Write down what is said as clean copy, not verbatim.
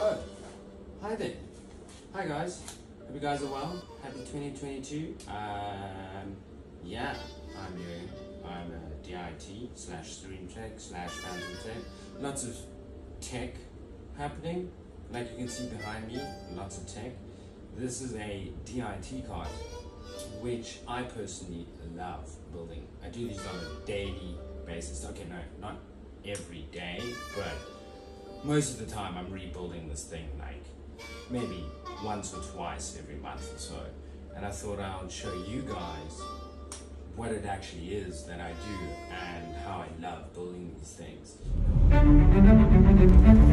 Oh, hi there. Hi guys. Hope you guys are well. Happy 2022. Yeah, I'm Jürgen. I'm a DIT / stream tech / phantom tech. Lots of tech happening. Like you can see behind me, lots of tech. This is a DIT card, which I personally love building. I do these on a daily basis. Okay, no, not every day, but most of the time I'm rebuilding this thing like maybe once or twice every month or so. And I thought I would show you guys what it actually is that I do and how I love building these things.